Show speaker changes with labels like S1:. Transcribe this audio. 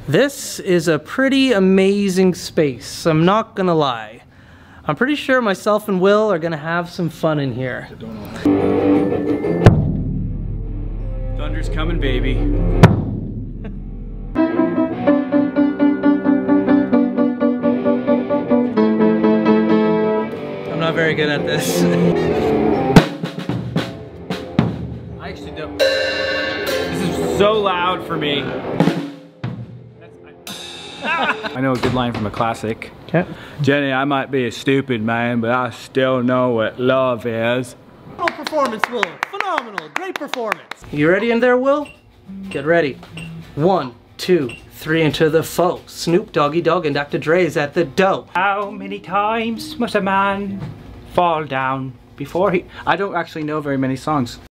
S1: This is a pretty amazing space, I'm not gonna lie. I'm pretty sure myself and Will are gonna have some fun in here.
S2: Thunder's coming, baby.
S1: I'm not very good at this.
S2: I actually don't. This is so loud for me. I know a good line from a classic.
S1: Okay.
S2: Jenny, I might be a stupid man, but I still know what love is.
S1: Phenomenal performance, Will. Phenomenal. Great performance. You ready in there, Will? Get ready. 1, 2, 3 into the foe. Snoop Doggy Dogg and Dr. Dre's at the dough.
S2: How many times must a man fall down before he... I don't actually know very many songs.